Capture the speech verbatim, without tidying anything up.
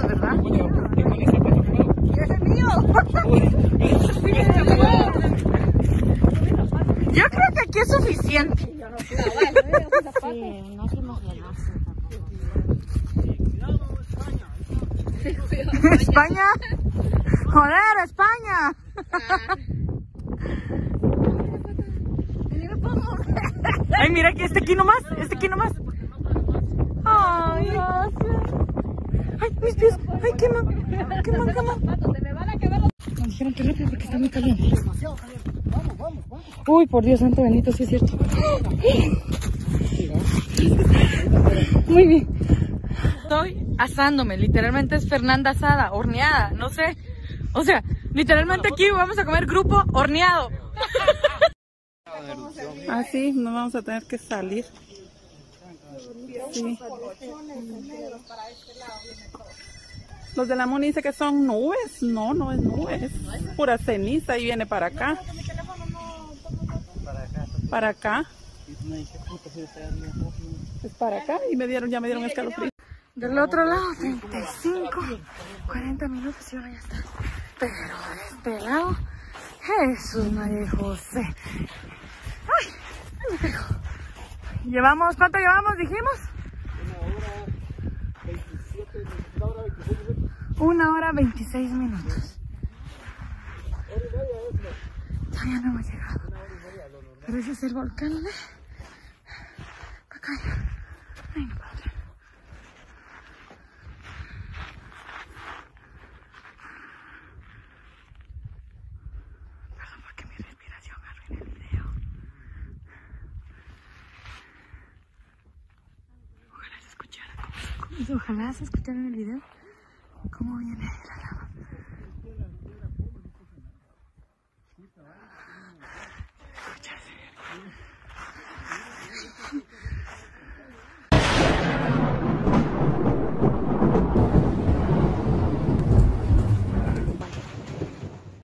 ¿verdad? ¡Ese es mío! Yo creo que aquí es suficiente. Sí, no se imagina. España. Joder, España. Ay, mira que este aquí nomás, este aquí nomás. Ay, gracias. Ay, mis pies. Ay, queman, queman, queman. Me dijeron que rápido porque está muy caliente. Uy, por Dios santo bendito, sí es cierto. Muy bien. Estoy asándome, literalmente es Fernanda asada, horneada, no sé. O sea, literalmente aquí vamos a comer grupo horneado. Ah, sí, no vamos a tener que salir. Sí. Los de la Muni dice que son nubes. No, no es nubes. Es pura ceniza y viene para acá. Para acá. Es para acá y me dieron, ya me dieron escalofrío. Del otro lado, treinta y cinco, cuarenta minutos y ahora ya está. Pero de este lado, Jesús María y José. Ay, me pegó. Llevamos, ¿cuánto llevamos? Dijimos. Una hora veintiséis minutos. Todavía no hemos llegado. Pero ese es el volcán, ¿eh? Acá. Ay, no puedo creer. Perdón porque mi respiración arruina el video. Ojalá se escuchara. Ojalá se escuchara en el video cómo viene la